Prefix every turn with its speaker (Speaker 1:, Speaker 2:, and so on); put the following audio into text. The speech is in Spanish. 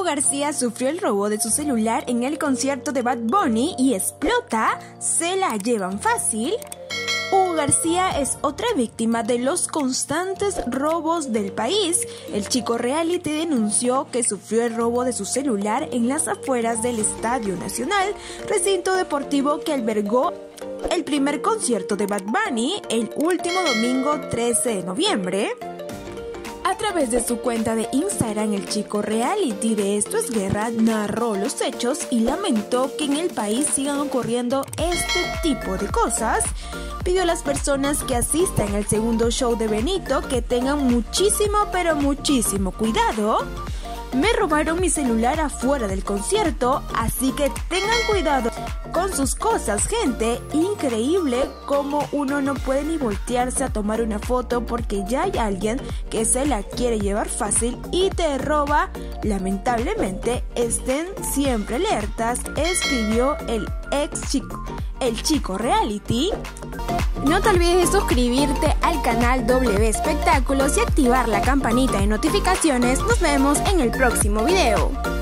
Speaker 1: García sufrió el robo de su celular en el concierto de Bad Bunny y explota, ¿se la llevan fácil? Hugo García es otra víctima de los constantes robos del país. El chico reality denunció que sufrió el robo de su celular en las afueras del Estadio Nacional, recinto deportivo que albergó el primer concierto de Bad Bunny el último domingo 13 de noviembre. A través de su cuenta de Instagram, el chico reality de Esto es Guerra narró los hechos y lamentó que en el país sigan ocurriendo este tipo de cosas. Pidió a las personas que asistan al segundo show de Benito que tengan muchísimo, pero muchísimo cuidado. Me robaron mi celular afuera del concierto, así que tengan cuidado con sus cosas, gente. Increíble cómo uno no puede ni voltearse a tomar una foto porque ya hay alguien que se la quiere llevar fácil y te roba. Lamentablemente, estén siempre alertas, escribió el chico reality. No te olvides de suscribirte al canal W Espectáculos y activar la campanita de notificaciones. Nos vemos en el próximo video.